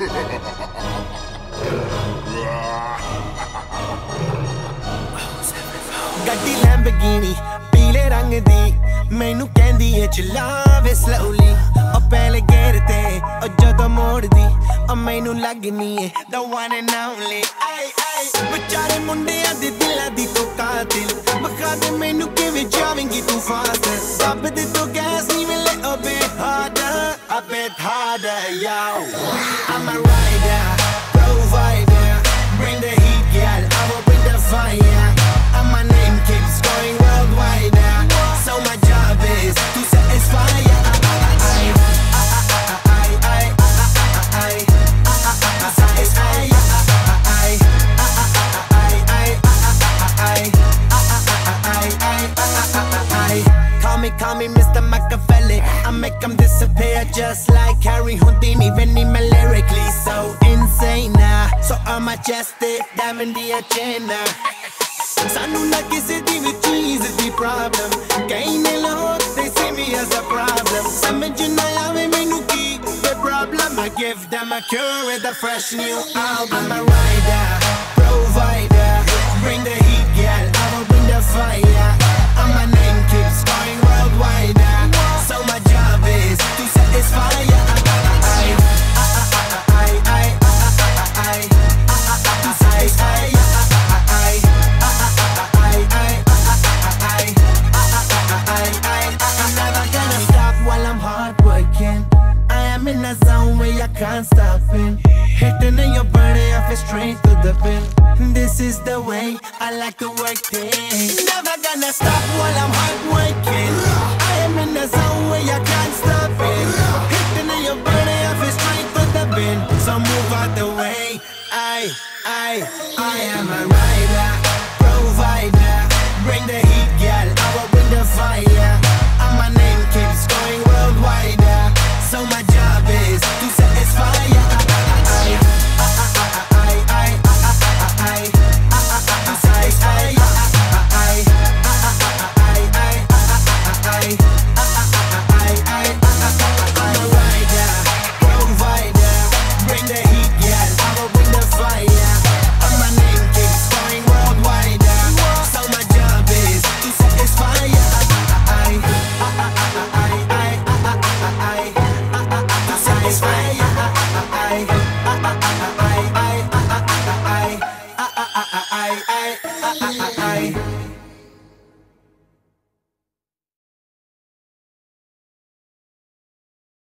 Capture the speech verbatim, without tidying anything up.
ਗੱਡੀ ਲੈਂਬਰਗਿਨੀ ਪੀਲੇ ਰੰਗ ਦੀ ਮੈਨੂੰ ਕਹਿੰਦੀ ਏ ਚਲਾਵੇ slowly ਉਹ ਪਹਿਲੇ ਗੇਰ ਤੇ ਉਹ ਜਦੋਂ ਮੋੜਦੀ ਉਹ ਮੈਨੂੰ ਲੱਗਨੀ ਏ the one and only ਆਈ ਆਈ ਵਿਚਾਰੇ ਮੁੰਡਿਆਂ ਦੇ ਦਿਲਾਂ ਦੀ ਤੂੰ ਕਾਤਿਲ ਬਖਾ ਦੇ ਮੈਨੂੰ ਕਿਵੇਂ ਜਾਵੇਂਗੀ ਤੂੰ ਫਾਸਟ ਦੱਬ ਦੇ ਤੂੰ ਗੈਸ ਨਹੀਂ ਮਿਲੇ a bit harder a bit harder yo I'm a rider provider bring the heat girl I will bring the fire and my name keeps going worldwide so my job is to satisfy ya Call me Mister Machiavelli I make them disappear just like Harry Houdini Veni me lyrically so insane now So I'm majestic, diamond the agenda Sanu na kisi di vi cheese di problem Kahin log, they see me as a problem Samajh na aave mainu ki the problem I give them a cure with a fresh new album I'm a rider, provider Bring the heat girl, I will bring the fire And my name keeps going worldwide So my job is to satisfy ya I'm never gonna stop while I'm hard working I am in a zone where I can't stop in Hitting in your body, I feel straight to the pin This is the way I like to work things Never gonna stop while I'm hard working I am in a zone where I can't stop it Hitting in your body, I feel straight to the bin So move out the way I, I, I am a